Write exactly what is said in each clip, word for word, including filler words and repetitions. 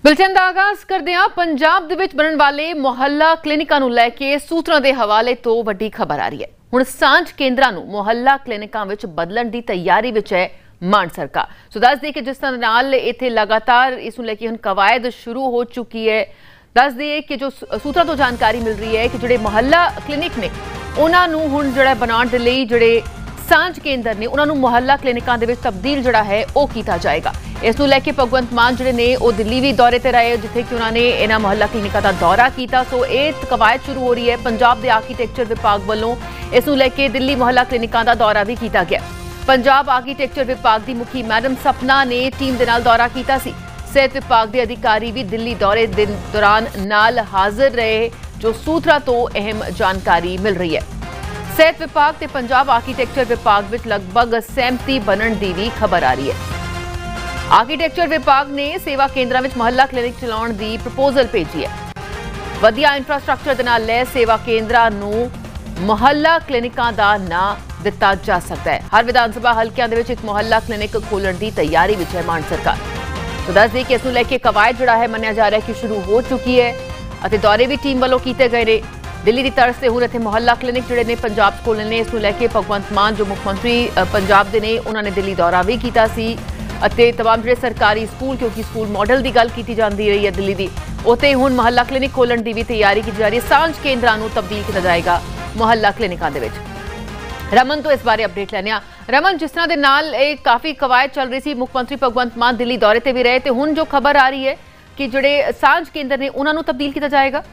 Bulletin का आगाज करते हैं। पंजाब दे विच बनने वाले मुहल्ला क्लिनिकां नूं लैके सूत्रां दे हवाले तो वड्डी खबर आ रही है। हुण सांझ केंद्रां नूं मुहल्ला क्लिनिकां विच बदलण दी तैयारी विच है मान सरकार। सो दस दे कि जिस तरह नाल इत्थे लगातार इस नूं लैके हुण कवायद शुरू हो चुकी है। दस दिए कि जो सूत्रां तो जानकारी मिल रही है कि जिहड़े मुहल्ला क्लिनिक ने उन्हां नूं हुण जिहड़ा बनाउण दे लई जिहड़े सांझ केंद्र ने उन्होंने मुहल्ला क्लिनिकां दे विच तब्दील जिहड़ा है वो किया जाएगा। इस नूं लैके भगवंत मान जिहड़े ने वो दिल्ली भी दौरे ते रहे जिथे कि उन्होंने इन्हां मुहल्ला क्लिनिकां दा दौरा किया। सो ये कवायद शुरू हो रही है। पंजाब के आर्कीटैक्चर विभाग वालों इस नूं लैके दिल्ली मुहल्ला क्लिनिकां दा दौरा भी किया गया। पंजाब आर्कीटैक्चर विभाग की मुखी मैडम सपना ने टीम दे नाल दौरा किया सी। सेहत विभाग के अधिकारी भी दिल्ली दौरे दे दौरान नाल हाजिर रहे, जो सूत्रा तो अहम जानकारी मिल रही है। सेहत विभाग ते पंजाब आर्कीटैक्चर विभाग विच लगभग सहमति बनने की भी खबर आ रही है। आर्कीटैक्चर विभाग ने सेवा केंद्रां विच मुहल्ला क्लिनिक चलाउण दी प्रपोजल भेजी है। वधिया इंफ्रास्ट्रक्चर दे नाल लैस सेवा केंद्रां नूं मुहल्ला क्लिनिकां दा नां दिता जा सकता है। हर विधानसभा हल्कियां दे विच एक मुहल्ला क्लिनिक खोलण दी तैयारी विच है मान सरकार। तो दस दी कि इस नूं लैके कवायद जिहड़ा है मन्निया जा रहा है कि शुरू हो चुकी है अते दौरे भी टीम वालों कीते गए ने। दिल्ली की तर्ज से हुण इत्थे मुहल्ला क्लिनिक जिहड़े ने पंजाब खोलने ने। इस नूं लैके भगवंत मान जो मुख्यमंत्री पंजाब दे ने उन्होंने दिल्ली दौरा भी कीता सी अते तमाम जिहड़े सरकारी स्कूल क्योंकि स्कूल मॉडल की गल की जाती रही है दिल्ली की उत्थे हुण मुहल्ला क्लिनिक खोलण की भी तैयारी की जा रही है। सांझ केंद्रां नूं तब्दील किया जाएगा मुहल्ला क्लिनिकां दे विच। रमन तो इस बारे अपडेट लैने। रमन, जिस तरह के नाल एक काफ़ी कवायद चल रही थी, मुख्यमंत्री भगवंत मान दिल्ली दौरे ते भी रहे, तो हुण जो खबर आ रही है कि जिहड़े सांझ केंद्र ने उन्हां नूं तब्दील किया जाएगा।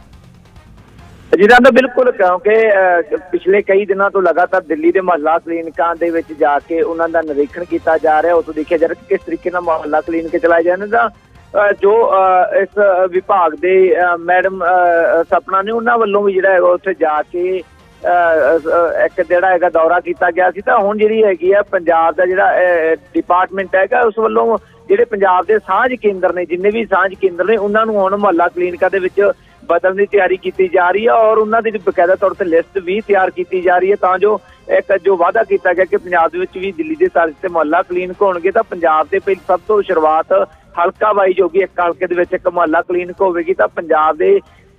जी तो बिल्कुल, क्योंकि पिछले कई दिनों तो लगातार दिल्ली के मुहल्ला क्लिनिकां दे विच जाके उन्हां दा निरीक्षण किया जा रहा है। उस देखिया जा रहा है कि किस तरीके नाल मुहल्ला क्लिनिक चलाए जाने दा जो इस विभाग के मैडम सपना ने उन्हां वल्लों भी जिहड़ा है उत्थे जाके एक जिहड़ा है दौरा किया गया सी। तां हुण जिहड़ी हैगी है पंजाब का जिहड़ा डिपार्टमेंट है उस वल्लों जिहड़े पंजाब के सांझ केंद्र ने जिन्ने भी सांझ केंद्र ने उन्हां नूं हुण मुहल्ला क्लिनिकां दे विच बदलने की तैयारी की जा रही है और उन्होंने बकायदा तौर पर लिस्ट भी तैयार की जा रही है तां जो एक जो वादा किया गया कि पंजाब में भी दिल्ली के तर्ज से मुहल्ला क्लिनिक होणगे। तां पंजाब के पहले सब तो शुरुआत हल्का वाइज होगी, एक हल्के दे विच एक मुहल्ला क्लिनिक होगी। तां पंजाब के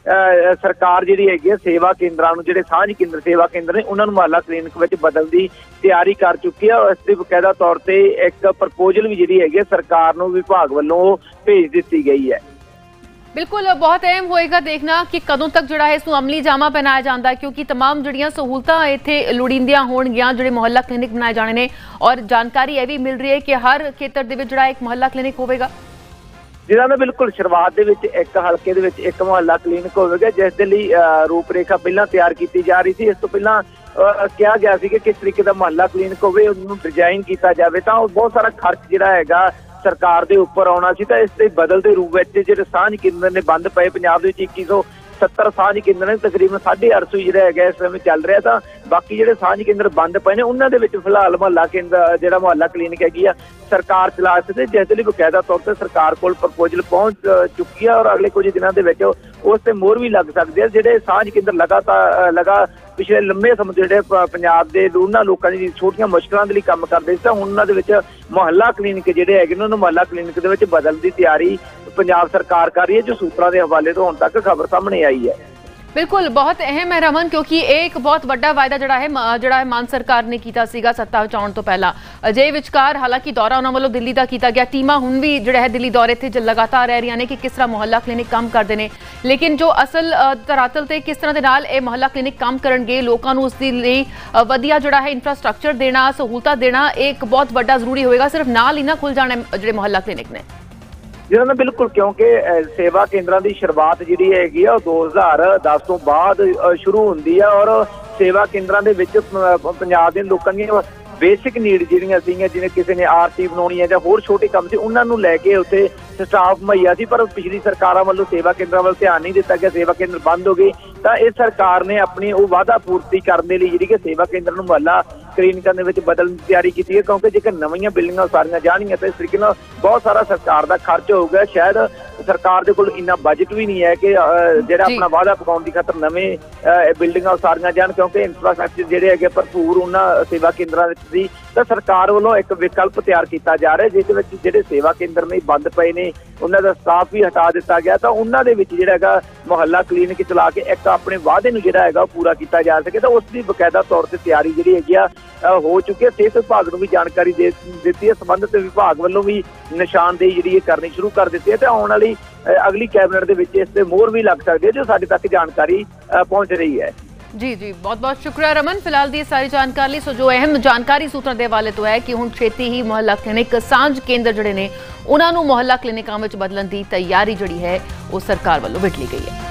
सरकार जिहड़ी हैगी सेवा केंद्रां नूं जिहड़े सांझ केंद्र सेवा केंद्र ने उन्होंने मुहल्ला क्लिनिक विच बदलण दी तैयारी कर चुकी है और इसकी बकायदा तौर पर एक प्रपोजल भी जिहड़ी हैगी सरकार नूं विभाग वल्लों भेज दी गई है। बिल्कुल, बहुत अहम होएगा देखना कि कदों तक जिहड़ा है इसनूं अमली जामा पहनाया जाता है, क्योंकि तमाम जिहड़ियां सहूलतां इत्थे लोड़ींदियां होणगियां जिहड़े मुहल्ला क्लिनिक बनाए जाने ने। और जानकारी यह भी मिल रही है कि हर खेतर दे विच जिहड़ा एक मुहल्ला क्लिनिक होवेगा। जिहदा ना बिल्कुल शुरुआत दे विच एक हल्के दे विच एक मुहल्ला क्लिनिक होवेगा, जिस दे लई रूपरेखा पहलां तैयार की जा रही थी। इस तो पहलां कहा गया सी कि किस तरीके का मुहल्ला क्लिनिक होवे, उहनूं डिजाइन किया जाए तां बहुत सारा खर्च जिहड़ा हैगा सरकार के उपर आना सी। इस बदलते रूप में जो सांझ केंद्र ने बंद पे पंजाब इक्की सौ सत्तर सांझ केंद्र ने तकरीबन साढ़े अठ सौ जो है इस समय चल रहा। तो बाकी जो सांझ केंद्र बंद पे ने उन्होंने फिलहाल मुहल्ला केंद्र जो मुहल्ला क्लिनिक हैगी आ सरकार चला सकते, जिसके बकायदा तौर पर सरकार को प्रपोजल पहुंच चुकी है और अगले कुछ दिनों के उस पर मोहर भी लग सकती है। जो सांझ केंद्र लगातार लगा पिछले लंबे समय जो पंजाब के उन्होंने लोगों की छोटिया मुश्किलों के लिए काम करते थे, उन्होंने मुहल्ला क्लिनिक जोड़े है उन्होंने मुहल्ला क्लिनिक के बदलने की तैयारी पंजाब सरकार कर रही है, जो सूत्रों के हवाले तो हुण तक खबर सामने आई है। बिल्कुल, बहुत अहम है रमन, क्योंकि एक बहुत बड़ा वायदा जड़ा है जड़ा है मान सरकार ने किया सीगा सत्ता विच आउण तो पहला। अजे विचकार हालांकि दौरा उन्होंने वालों दिल्ली का किया गया, टीमां हुण भी जिहड़ा है दिल्ली दौरे ते लगातार रह रही ने कि किस तरह मुहल्ला क्लिनिक काम करते हैं। लेकिन जो असल धरातल ते किस तरह के नाल ये मुहल्ला क्लिनिक काम करनगे, लोगों को उसके लिए वधिया जिहड़ा है इंफ्रास्ट्रक्चर देना, सहूलतां देना एक बहुत बड़ा जरूरी होएगा। सिर्फ नाल ही ना खुल जाने जिहड़े मुहल्ला क्लिनिक ने। जिन्होंने बिल्कुल, क्योंकि सेवा केंद्रों की शुरुआत जी हैगी दो हज़ार दस तो बाद शुरू होती है और सेवा केंद्रों के पंजाब के लोगों की बेसिक नीड जिहड़ियां सीगियां जिवें किसी ने आरती बनाउणी है जां होर छोटे काम सी उन्होंने लैके उत्थे स्टाफ मुहैया सी, पर पिछली सरकारां वल्लों सेवा केंद्रों वाल ध्यान नहीं दिता गया, सेवा केंद्र बंद हो गए। तो इस सरकार ने अपनी वो वादा पूर्ति करने लई जिहड़ी कि सेवा केंद्र नूं मुहल्ला क्लिनिकां दे विच बदलण दी तैयारी की है, क्योंकि जेकर नवीं बिल्डिंगां उसारियां जाणगियां तो इस तरीके नाल बहुत सारा सरकार का खर्च होगा। शायद ਸਰਕਾਰ ਦੇ ਕੋਲ ਇੰਨਾ ਬਜਟ ਵੀ ਨਹੀਂ ਹੈ ਕਿ ਜਿਹੜਾ ਆਪਣਾ ਵਾਅਦਾ ਪਕਾਉਣ ਦੀ ਖਾਤਰ ਨਵੇਂ ਬਿਲਡਿੰਗਾਂ ਉਸਾਰੀਆਂ ਜਾਣ, ਕਿਉਂਕਿ ਇਨਫਰਾਸਟ੍ਰਕਚਰ ਜਿਹੜੇ ਹੈਗੇ ਭਰਪੂਰ ਉਹਨਾਂ ਸੇਵਾ ਕੇਂਦਰਾਂ ਵਿੱਚ ਸੀ। ਤਾਂ ਸਰਕਾਰ ਵੱਲੋਂ ਇੱਕ ਵਿਕਲਪ ਤਿਆਰ ਕੀਤਾ ਜਾ ਰਿਹਾ ਜਿਸ ਵਿੱਚ ਜਿਹੜੇ ਸੇਵਾ ਕੇਂਦਰ ਨੇ ਬੰਦ ਪਏ ਨੇ ਉਹਨਾਂ ਦਾ ਸਟਾਫ ਵੀ ਹਟਾ ਦਿੱਤਾ ਗਿਆ, ਤਾਂ ਉਹਨਾਂ ਦੇ ਵਿੱਚ ਜਿਹੜਾ ਹੈਗਾ ਮੁਹੱਲਾ ਕਲੀਨਿਕ ਚਲਾ ਕੇ ਇੱਕ ਆਪਣੇ ਵਾਅਦੇ ਨੂੰ ਜਿਹੜਾ ਹੈਗਾ ਉਹ ਪੂਰਾ ਕੀਤਾ ਜਾ ਸਕੇ। ਤਾਂ ਉਸ ਦੀ ਬਕਾਇਦਾ ਤੌਰ ਤੇ ਤਿਆਰੀ ਜਿਹੜੀ ਹੈਗੀ ਆ ਹੋ ਚੁੱਕੀ ਹੈ। ਸਿਹਤ ਵਿਭਾਗ ਨੂੰ ਵੀ ਜਾਣਕਾਰੀ ਦੇ ਦਿੱਤੀ ਹੈ, ਸੰਬੰਧਿਤ ਵਿਭਾਗ ਵੱਲੋਂ ਵੀ ਨਿਸ਼ਾਨਦੇਹੀ ਜਿਹੜੀ ਇਹ ਕਰਨੀ ਸ਼ੁਰੂ ਕਰ ਦਿੱਤੀ ਹੈ ਤੇ ਆਉਣ ਵਾਲੀ ਅਗਲੀ ਕੈਬਨਿਟ ਦੇ ਵਿੱਚ ਇਸ ਤੇ ਮੋਹਰ ਵੀ ਲੱਗ ਸਕਦੀ ਹੈ, ਜੋ ਸਾਡੇ ਤੱਕ ਜਾਣਕਾਰੀ ਪਹੁੰਚ ਰਹੀ ਹੈ। ਜੀ ਜੀ ਬਹੁਤ ਬਹੁਤ ਸ਼ੁਕਰੀਆ ਰਮਨ, ਫਿਲਹਾਲ ਦੀ ਸਾਰੀ ਜਾਣਕਾਰੀ ਲਈ। ਸੋ ਜੋ ਅਹਿਮ ਜਾਣਕਾਰੀ ਸੂਤਰਾਂ ਦੇ ਹਵਾਲੇ ਤੋਂ ਹੈ ਕਿ ਹੁਣ ਛੇਤੀ ਹੀ ਮੁਹੱਲਾ ਕਲੀਨਿਕ ਸਾਂਝ ਕੇਂਦਰ ਜਿਹੜੇ ਨੇ ਉਹਨਾਂ ਨੂੰ ਮੁਹੱਲਾ ਕਲੀਨਿਕਾਂ ਵਿੱਚ ਬਦਲਣ ਦੀ ਤਿਆਰੀ ਜਿਹੜੀ ਹੈ ਉਹ ਸਰਕਾਰ ਵੱਲੋਂ ਵਿੱਢ ਲਈ ਗਈ ਹੈ।